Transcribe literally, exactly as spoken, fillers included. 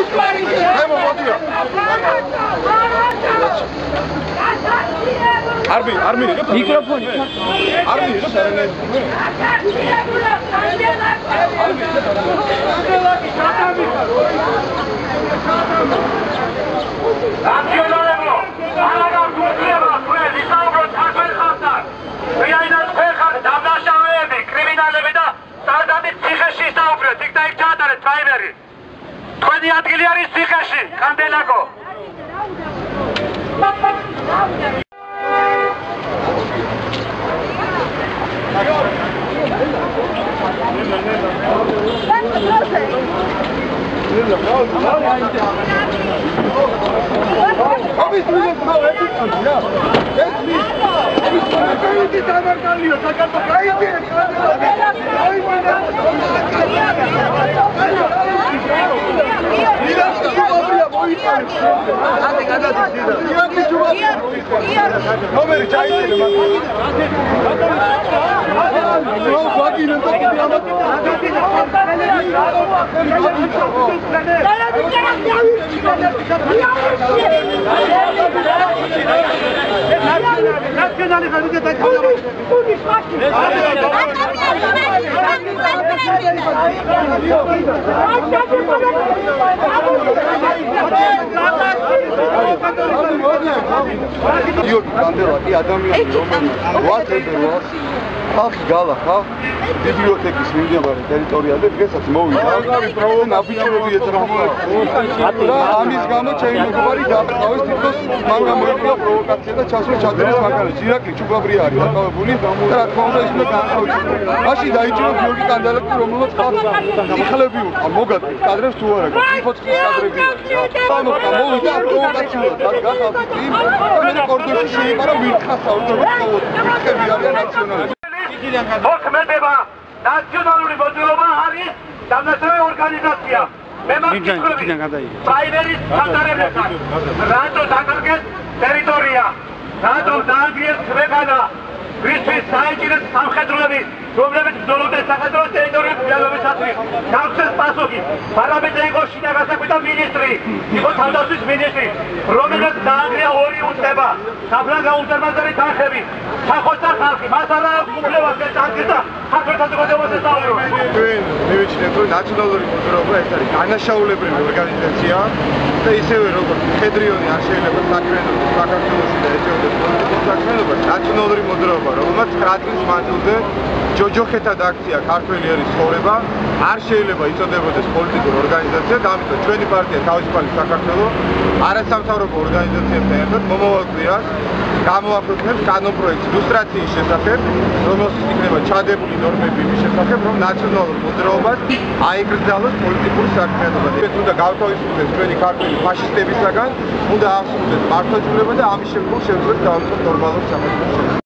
Arbi, Arbi, mikrofon. Arbi, თქვენი ადგილი არის ციხეში, კანდელაკო. ხალხი გალახა ბიბლიოთეკის მიმდებარე ტერიტორიაზე დღესაც მოვიდა აფიჩერები ეძრახა და ამის გამო ჩემი მეგობარი დააყრდნავეს თითქოს მან გამოიწვია პროვოკაცია და ჩასვლა ჩადერის მაგალითი ირაკლი ჩუქაბრია არის დაკავებული და რა თქმა უნდა ის უნდა გაანთავისუფლოს მაშინ დაიჭირა გიორგი კანდელაკი რომელმაც ხალხს სიხლები უყვა მოგადებს კადრებს თუ არა ფოცხის კადრები ანუ მოვიდა პროვოკაციულად და გახალხი იმ მე კორდონში შეიყარა ვირთხასა უბრალოდ ვირთხები არიან ნაციონალები მოქმედება ნაციონალური მოძრაობა არის დამნაშავე ორგანიზაცია. მე მოგიწევს პრაიმერის ჩატარებასთან. რატო დაკარგეს ტერიტორია? რატო დაანგრიეს ქვეყანა? ვისთვის საინტერესო სამხედროები, რომლებიც ბრძოლობდნენ საქართველოს ტერიტორიების მიღებისათვის. გავხსნეს პასუხი. პარლამენტზე იყო შიდა გასაკვირთა მინისტრი, იყო თავდაცვის მინისტრი, რომელსაც დაანგრია ორი უწყება, საფრანგა გაუზარმაზარი თანხები. სახოთა ხალხი, მას არა აქვს უფლება დაგეს და საქართველოს საზოგადოებას ესწავლებო. ჩვენ მივიჩნევთ, რომ ნაციონალური მოძრაობა ეს არის განაშაულებრივი ორგანიზაცია და ისევე როგორც მხედრიონი არ შეიძლება საქმიანობას საქართველოში და ეწეოდეს პოლიტიკურ საქმიანობას, ნაციონალური მოძრაობა, რომელმაც ცხრა წლის მანძილზე ჯოჯოხეთად აქცია ქართველი ერის ცხოვრება არ შეიძლება იწოდებოდეს პოლიტიკურ ორგანიზაციად, ამიტომ ჩვენი პარტია თავისუფალი საქართველო არასამთავრობო ორგანიზაციებთან ერთად მომავალ კვირას გამოაქვეყნებს კანონპროექტს ილუსტრაციის შესახებ, რომელშიც იქნება ჩადებული ნორმები იმის შესახებ, რომ ნაციონალურ მოძრაობას აეკრძალოს პოლიტიკური საქმიანობა. ეს უნდა გავთავისუფლდეს ჩვენი ქართველი ფაშისტებისაგან, უნდა აღსრულდეს მართლმსაჯულება და ამის შემდგომ შევძლებს დავამტკიცოთ ნორმალურ სახელმწიფოს.